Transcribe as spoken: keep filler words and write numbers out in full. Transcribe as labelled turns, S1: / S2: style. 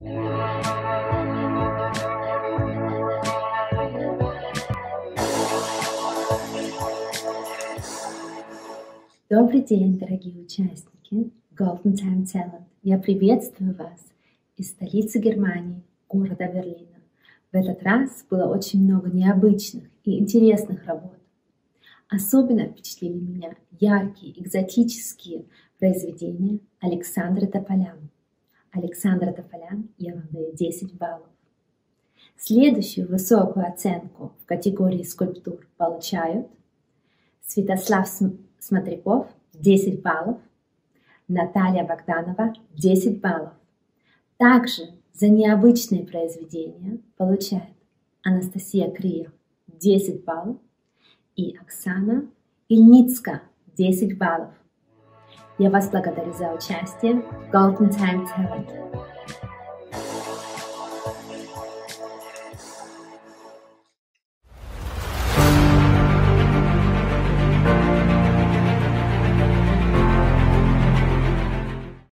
S1: Добрый день, дорогие участники Golden Time Talent. Я приветствую вас из столицы Германии, города Берлина. В этот раз было очень много необычных и интересных работ. Особенно впечатлили меня яркие, экзотические произведения Александра Тополян. Александра Тополян, я вам даю десять баллов. Следующую высокую оценку в категории скульптур получают Святослав Смотряков десять баллов, Наталья Богданова десять баллов. Также за необычные произведения получает Анастасия Крия десять баллов и Оксана Ильницка десять баллов. Я вас благодарю за участие в Golden Time Talent.